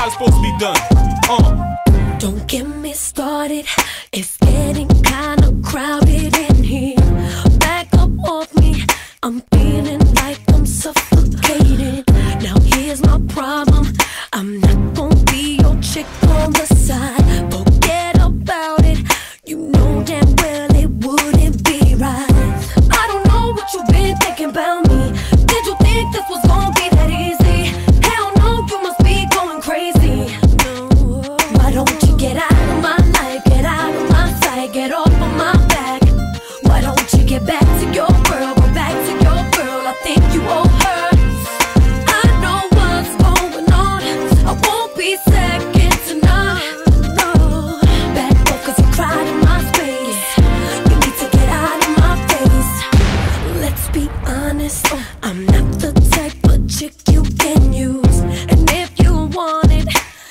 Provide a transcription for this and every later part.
it's supposed to be done. Don't get me started. It's getting kinda crowded in here. Back up off me. I'm feeling like I'm suffocating. Now here's my problem. I'm not gonna be your chick on the side. Forget about it. You know damn well it wouldn't be right. I don't know what you've been thinking about me. Did you think this was gonna be that easy? Hell no, you must be going crazy. No. Why don't you get out of my life? Get out of my sight. Get off of my back. Why don't you get back to your girl? Go back to your girl. I think you owe her. I know what's going on. I won't be second to none. No. Back up 'cause you cried in my space. You need to get out of my face. Let's be honest, I'm not the type of chick you can use. And if you want it,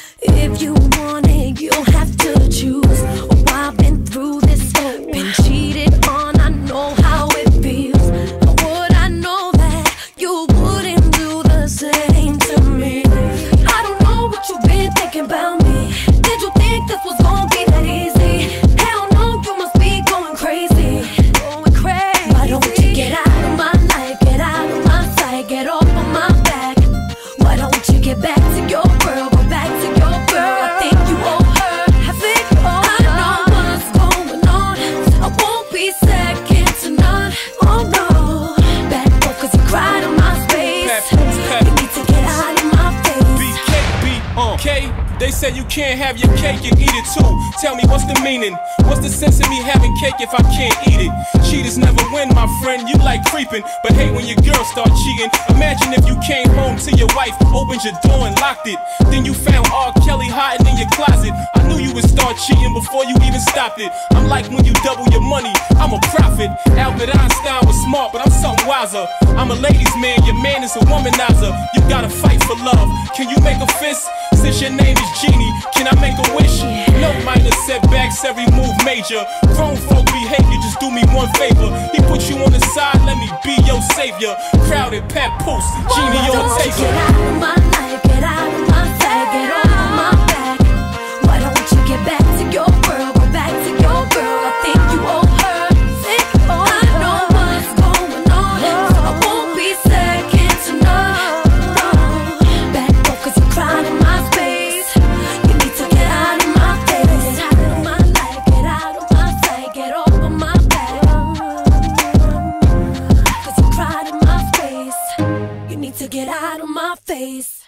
you'll have to choose. Oh, I've been through this, been cheated on, I know how it feels. Would I know that you wouldn't do the same to me? I don't know what you've been thinking about me. Did you think this was gonna be that easy? Hell no, you must be going crazy. Going crazy. Why don't you get out of my life? Get out of my sight. Get off of my back. Why don't you get back to your girl? Go back to your girl. I think you owe her. I know what's going on. I won't be second to none. Oh no. Back up 'cause you cried in my space. You need to get out of my face. BK, they say you can't have your cake and eat it too. Tell me what's the meaning? What's the sense of me having cake if I can't eat it? Cheaters never win, my friend. You like creeping, but hate when your girl start cheating. Imagine if you came home to your wife, opened your door and locked it. Then you found R. Kelly hiding in your closet. I knew you would start cheating before you even stopped it. I'm like when you double your money, I'm a prophet. Albert Einstein was smart, but I'm something wiser. I'm a ladies man, your man is a womanizer. You gotta fight for love. Can you make a fist? Since your name is Genie, can I make a wish? No minor setbacks, every move major. Grown folk behavior, just do me one favor. He put you on the side, let me be your savior. Crowded, Papoose, Genie on taker. Get out of my life, get out of my sight, get off of my back. Why don't you get back to your girl? Go back to your girl. I think you owe her. I know what's going on. I won't be second to none. No. Back up 'cause you cried in my space. You need to get out of my face. Get out of my life, get out of my sight, get off of my back. 'Cause you cried in my space. You need to get out of my face.